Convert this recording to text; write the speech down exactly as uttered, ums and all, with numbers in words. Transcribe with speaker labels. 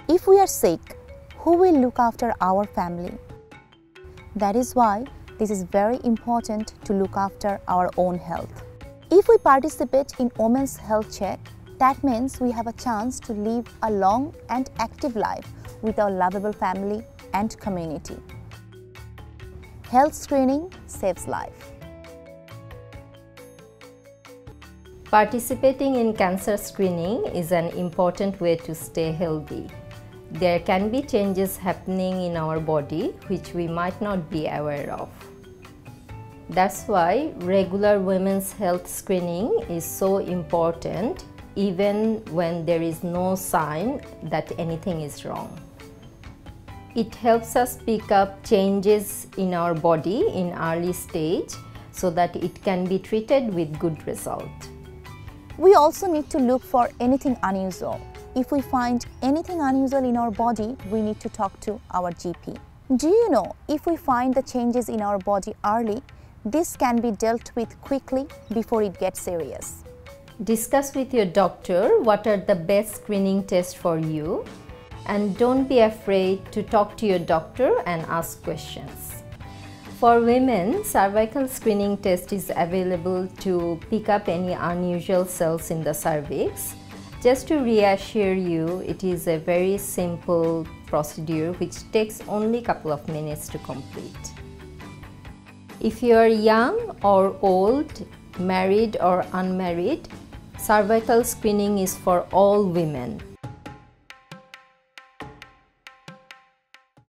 Speaker 1: If we are sick, who will look after our family? That is why this is very important to look after our own health. If we participate in Women's Health Check, that means we have a chance to live a long and active life with our lovable family and community. Health screening saves life.
Speaker 2: Participating in cancer screening is an important way to stay healthy. There can be changes happening in our body which we might not be aware of. That's why regular women's health screening is so important, even when there is no sign that anything is wrong. It helps us pick up changes in our body in early stage so that it can be treated with good result.
Speaker 1: We also need to look for anything unusual. If we find anything unusual in our body, we need to talk to our G P. Do you know, if we find the changes in our body early, this can be dealt with quickly before it gets serious.
Speaker 2: Discuss with your doctor what are the best screening tests for you, and don't be afraid to talk to your doctor and ask questions. For women, cervical screening test is available to pick up any unusual cells in the cervix. Just to reassure you, it is a very simple procedure which takes only a couple of minutes to complete. If you are young or old, married or unmarried, cervical screening is for all women.